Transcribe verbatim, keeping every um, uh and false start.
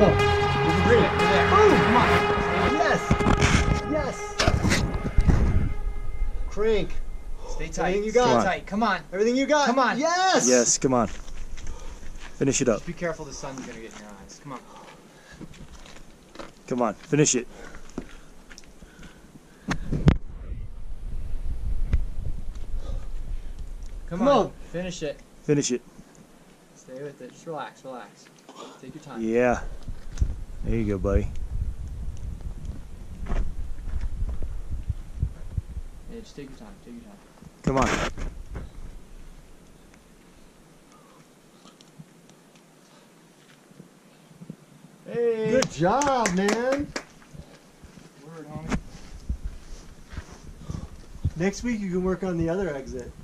Come on. You can bring it. There. Boom. Come on. Yes. Yes. Crank. Stay tight. Everything you got. Stay tight. Come on. Everything you got. Come on. Yes. Yes, come on. Finish it up. Just be careful, the sun's gonna get in your eyes. Come on. Come on, finish it. Come, Come on. on. Finish it. Finish it. Stay with it. Just relax, relax. Take your time. Yeah. There you go, buddy. Yeah, just take your time. Take your time. Come on. Hey. Good job, man. Word, homie. Next week you can work on the other exit.